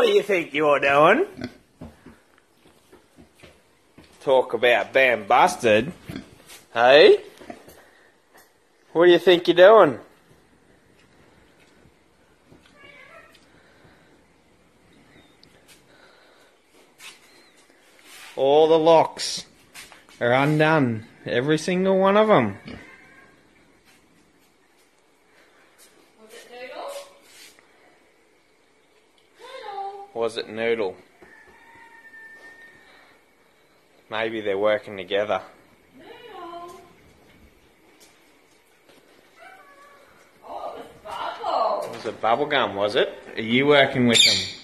do you think you're doing? Talk about being busted. Hey? What do you think you're doing? All the locks are undone. Every single one of them. Was it Noodle? Noodle. Was it Noodle? Maybe they're working together. Noodle. Oh, it was Bubble. Was it bubblegum, was it? Are you working with them?